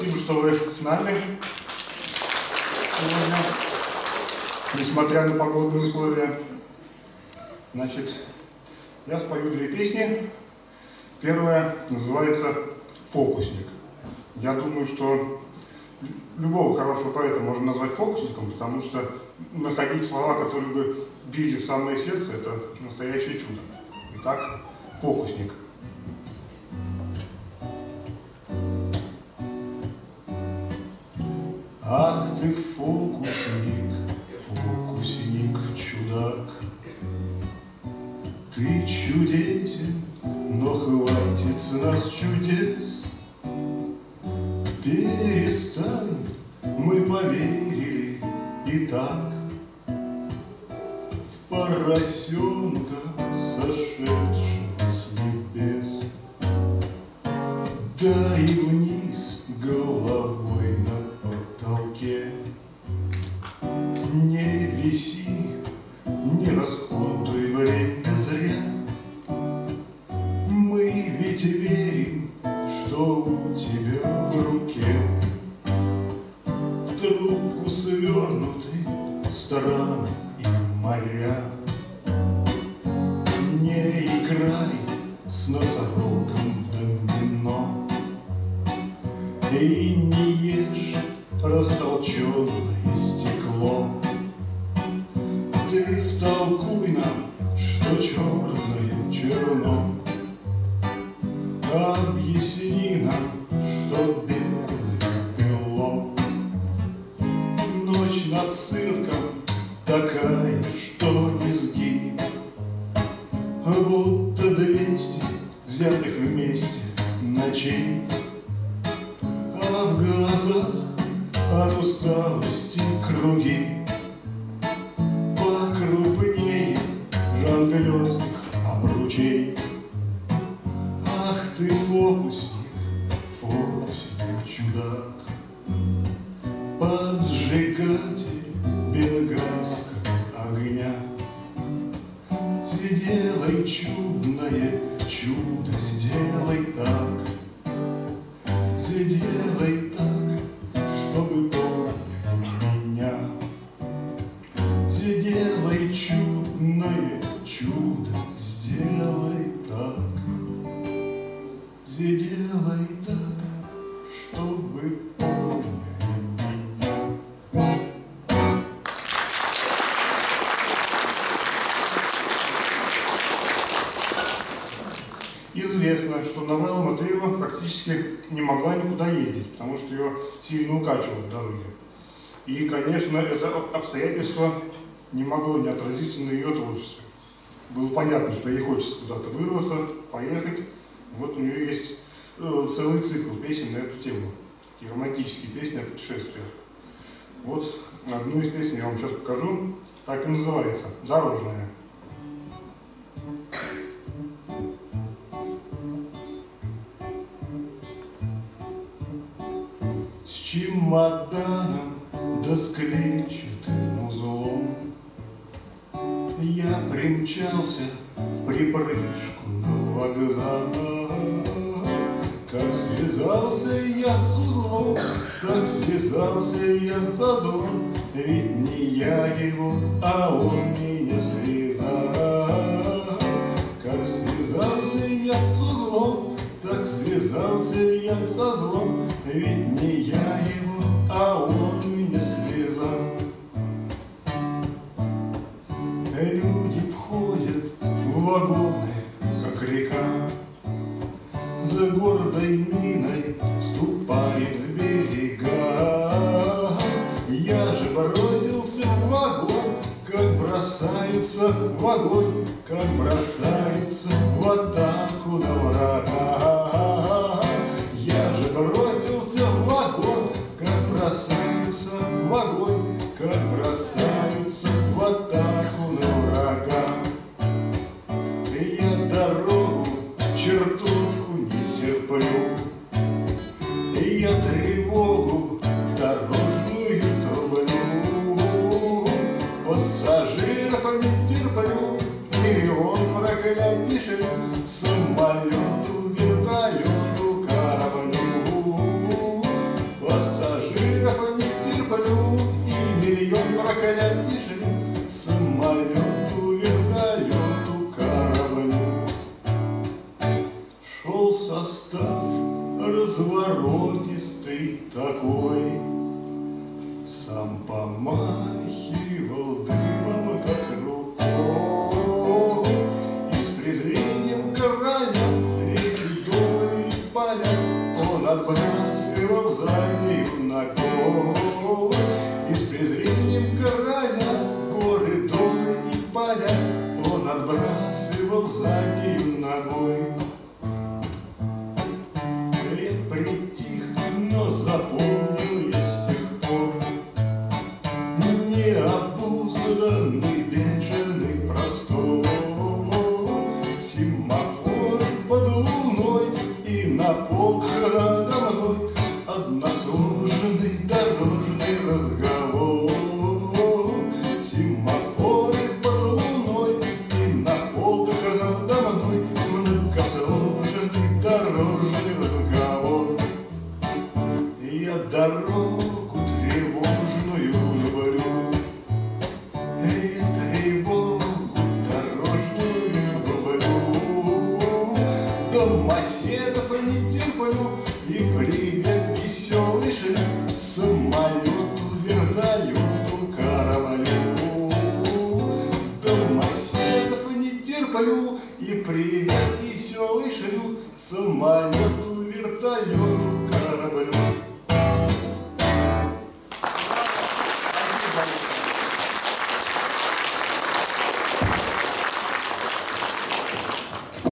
Спасибо, что вы с нами сегодня, несмотря на погодные условия. Значит, я спою две песни. Первая называется «Фокусник». Я думаю, что любого хорошего поэта можно назвать фокусником, потому что находить слова, которые бы били в самое сердце, это настоящее чудо. Итак, «Фокусник». Ах ты фокусник, фокусник, чудак, ты чудесен, но хватит с нас чудес. Перестань, мы поверили и так в поросенка, сошедшего с небес. Да и вниз головой на потолке не виси, не расходуй время зря. Мы ведь верим, что у тебя в руке в трубку свернуты страны и моря. Не играй с носорогом в домино и не ешь растолченное стекло. Ты втолкуй нам, что черное черно, объясни нам, что белое бело. Ночь над цирком такая, что низги, будто 200 взятых вместе ночей. А в глазах от усталости круги покрупнее жонглерских обручей. Ах ты фокусник, фокусник, чудак, поджигатель бенгальского огня. Сделай чудное чудо, сделай так, сделай так, чтобы помнили меня. Сделай чудное чудо, сделай так, сделай так, чтобы помнили меня. Известно, что новелла Матвеева практически не могла никуда ездить, потому что ее сильно укачивало в дороге. И, конечно, это обстоятельство не могло не отразиться на ее творчестве. Было понятно, что ей хочется куда-то вырваться, поехать. Вот у нее есть целый цикл песен на эту тему. Такие романтические песни о путешествиях. Вот одну из песен я вам сейчас покажу. Так и называется «Дорожная». С чемоданом да с клетчатым узлом я примчался в припрыжку на вокзал. Как связался я с узлом, как связался я за злом, ведь не я его, а он меня связал. Как связался я с узлом, так связался я со злом, ведь не я его, а он меня связал. Люди входят в вагоны, как река, за гордой миной вступает в берега. Я же бросился в вагон, как бросаются в огонь, как бросаются в атаку на врага. Я же бросился в вагон, как бросаются в огонь, как бросаются в атаку на врага. Я дорогу, чертовку не терплю, я тревогу дорожную томлю. Пассажиров не терплю, миллион проклятий шлю, самолету, вертолету, кораблю. ты такой? Сам помахивал дымом, как рукой, и с презрением короля реки, горы и поля он отбрасывал заднюю ногой. И с презрением короля горы, долы и поля он отбрасывал заднюю ногой. Я притих, но запомнил я с тех пор необузданный бешеный простор. Семафор под луной и на полках надо мной односложный дорожный разговор. Семафоры под луной и на полках надо мной многосложный дорожный разговор. Я дорогу тревожную люблю, тревогу дорожную люблю. Домоседов не терплю и привет веселый шлю самолету, вертолету, кораблю. Домоседов не терплю и привет веселый шлю самолету, вертолету.